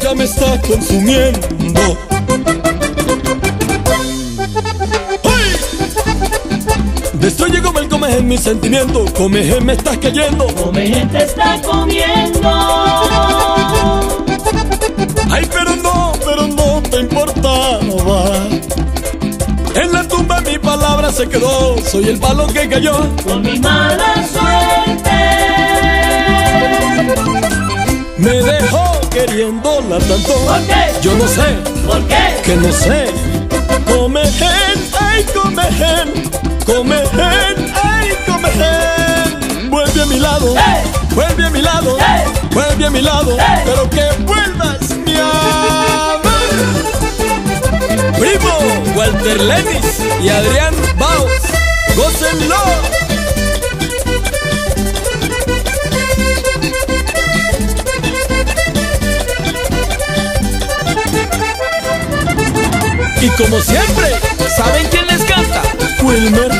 ya me está consumiendo. ¡Ay! Destruye como el comejen mi sentimiento. Comejen me estás cayendo. Comejen te está comiendo. Ay, pero no te importaba. En la tumba mi palabra se quedó. Soy el palo que cayó Con mi mala suerte. me dejó queriéndola tanto. ¿Por qué? Yo no sé, ¿Por qué? que no sé. Comejen, ay, comejen, comejen, ay, comejen. Vuelve a mi lado, ¡Hey! vuelve a mi lado, ¡Hey! vuelve a mi lado, ¡Hey! pero que vuelvas, mi amor. Primo Walter Lenis y Adrián Baus, gócenlo. Y como siempre, ¿saben quién les canta? Wilmer.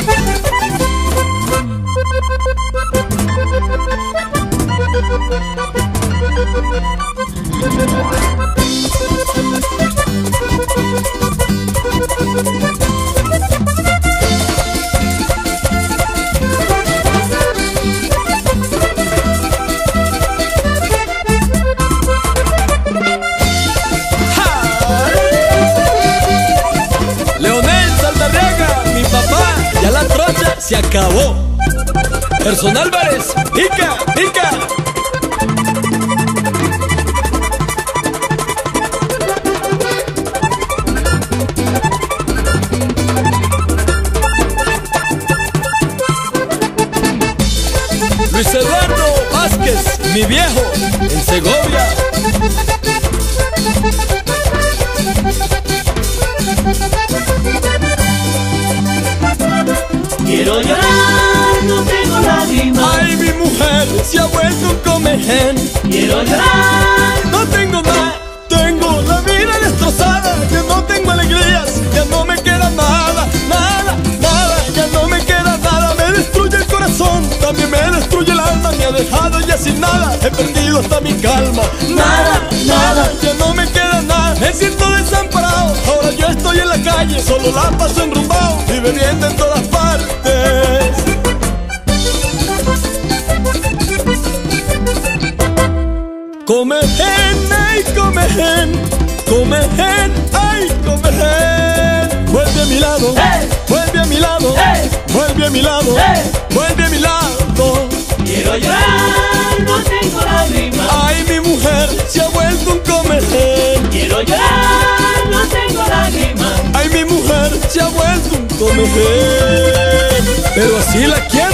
Ya la trocha se acabó. Gerson Álvarez, pica, pica. Luis Eduardo Vázquez, mi viejo, en Segovia. Quiero llorar, no tengo lágrimas. Ay, mi mujer se ha vuelto un comején. Quiero llorar, No tengo nada, tengo la vida destrozada. Ya no tengo alegrías, ya no me queda nada, nada, nada. Ya no me queda nada, me destruye el corazón, también me destruye el alma. Me ha dejado ya sin nada, he perdido hasta mi calma. Nada, nada, ya no me queda nada. Me siento desamparado, ahora yo estoy en la calle. Solo la paso enrumbado y bebiendo en todas partes. Comejen, ay, comejen, comejen, ay, comejen. Vuelve a mi lado, ¡Hey! vuelve a mi lado, ¡Hey! vuelve a mi lado, ¡Hey! vuelve a mi lado. quiero llorar, no tengo lágrimas. Ay, mi mujer se ha vuelto un comején. Quiero llorar, no tengo lágrimas. Ay, mi mujer se ha vuelto un comején. Pero así la quiero.